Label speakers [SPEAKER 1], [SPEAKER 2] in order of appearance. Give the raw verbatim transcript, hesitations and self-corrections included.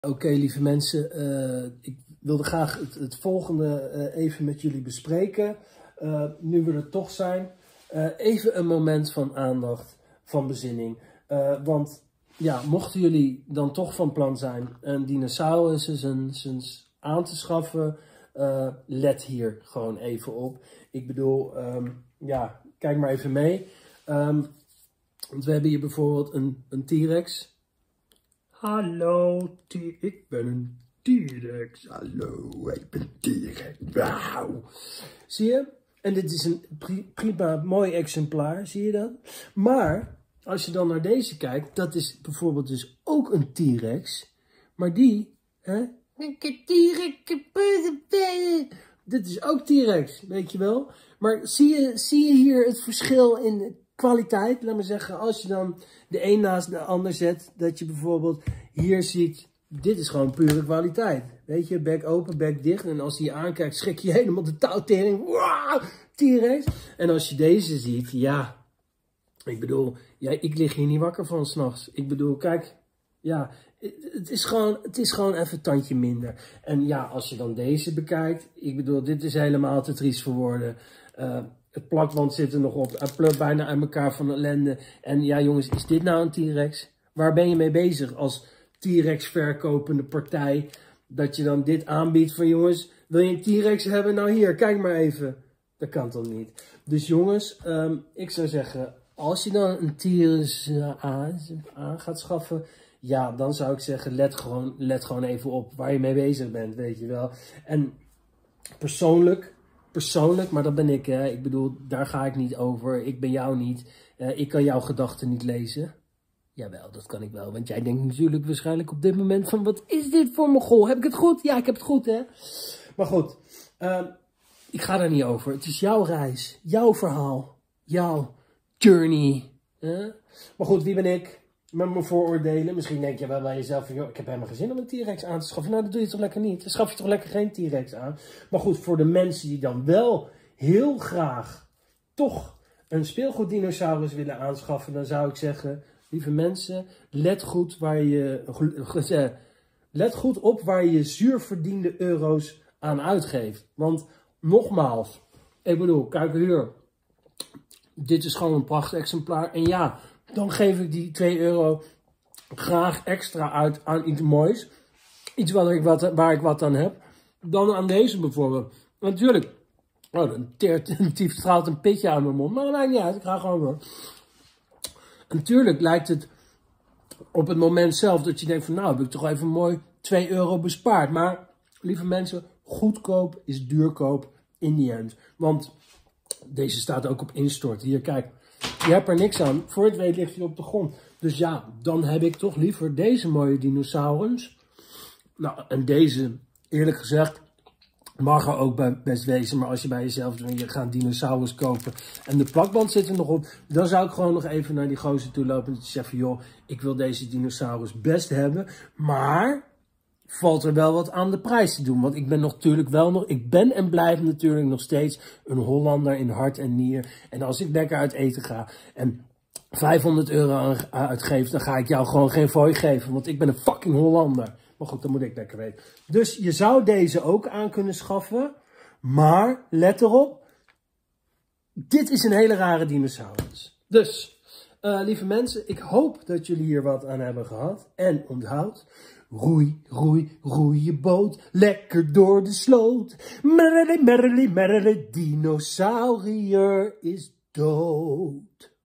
[SPEAKER 1] Oké, okay, lieve mensen, uh, ik wilde graag het, het volgende uh, even met jullie bespreken. Uh, nu we er toch zijn, uh, even een moment van aandacht, van bezinning. Uh, want ja, mochten jullie dan toch van plan zijn een dinosaurus eens aan te schaffen, uh, let hier gewoon even op. Ik bedoel, um, ja, kijk maar even mee. Um, want we hebben hier bijvoorbeeld een, een T-Rex. Hallo, T ik ben een T-Rex. Hallo, ik ben T-Rex. Wauw. Zie je? En dit is een pri prima, mooi exemplaar. Zie je dat? Maar, als je dan naar deze kijkt, dat is bijvoorbeeld dus ook een T-Rex. Maar die, hè? Dit is ook T-Rex, weet je wel? Maar zie je, zie je hier het verschil in kwaliteit? Laat me zeggen, als je dan de een naast de ander zet, dat je bijvoorbeeld hier ziet, dit is gewoon pure kwaliteit. Weet je, bek open, bek dicht. En als je je aankijkt, schrik je helemaal de touwtering. Wow, T-Rex. En als je deze ziet, ja, ik bedoel, ja, ik lig hier niet wakker van 's nachts. Ik bedoel, kijk, ja, het is gewoon, het is gewoon even een tandje minder. En ja, als je dan deze bekijkt, ik bedoel, dit is helemaal te triest voor woorden. Uh, Het plakband zit er nog op. Hij plukt bijna aan elkaar van ellende. En ja jongens, is dit nou een T-Rex? Waar ben je mee bezig als T-Rex verkopende partij? Dat je dan dit aanbiedt van jongens, wil je een T-Rex hebben? Nou hier, kijk maar even. Dat kan toch niet? Dus jongens, um, ik zou zeggen, als je dan een T-Rex uh, aan, aan gaat schaffen, ja, dan zou ik zeggen, let gewoon, let gewoon even op waar je mee bezig bent, weet je wel. En persoonlijk... Persoonlijk, maar dat ben ik, hè. Ik bedoel, daar ga ik niet over. Ik ben jou niet. Uh, ik kan jouw gedachten niet lezen. Jawel, dat kan ik wel. Want jij denkt natuurlijk waarschijnlijk op dit moment van, wat is dit voor mogol? Heb ik het goed? Ja, ik heb het goed, hè. Maar goed, uh, ik ga daar niet over. Het is jouw reis, jouw verhaal, jouw journey. Huh? Maar goed, wie ben ik? Met mijn vooroordelen. Misschien denk je wel bij jezelf van, joh, ik heb helemaal geen zin om een T-Rex aan te schaffen. Nou, dat doe je toch lekker niet. Dan schaf je toch lekker geen T-Rex aan. Maar goed, voor de mensen die dan wel heel graag toch een speelgoeddinosaurus willen aanschaffen, dan zou ik zeggen, lieve mensen, let goed waar je, let goed op waar je zuurverdiende euro's aan uitgeeft. Want nogmaals, ik bedoel, kijk hier. Dit is gewoon een prachtig exemplaar. En ja, dan geef ik die twee euro graag extra uit aan iets moois. Iets waar ik wat, waar ik wat aan heb. Dan aan deze bijvoorbeeld. Natuurlijk. Oh, dan teert, die straalt een pitje aan mijn mond. Maar dat maakt niet uit. Ik ga gewoon door. Natuurlijk lijkt het op het moment zelf dat je denkt van, nou heb ik toch even mooi twee euro bespaard. Maar lieve mensen, goedkoop is duurkoop in die end. Want deze staat ook op instort. Hier, kijk. Je hebt er niks aan. Voor het weet ligt hij op de grond. Dus ja, dan heb ik toch liever deze mooie dinosaurus. Nou, en deze, eerlijk gezegd, mag er ook best wezen. Maar als je bij jezelf doet, je gaat een dinosaurus kopen en de plakband zit er nog op, dan zou ik gewoon nog even naar die gozer toe lopen en zeggen, joh, ik wil deze dinosaurus best hebben, maar valt er wel wat aan de prijs te doen. Want ik ben nog natuurlijk wel nog, ik ben en blijf natuurlijk nog steeds een Hollander in hart en nier. En als ik lekker uit eten ga en vijfhonderd euro uitgeef, dan ga ik jou gewoon geen fooi geven. Want ik ben een fucking Hollander. Maar goed, dat moet ik lekker weten. Dus je zou deze ook aan kunnen schaffen. Maar, let erop. Dit is een hele rare dinosaurus. Dus, uh, lieve mensen, ik hoop dat jullie hier wat aan hebben gehad. En onthoud, roei, roei, roei je boot. Lekker door de sloot. Merrily, merrily, merrily, dinosaurier is dood.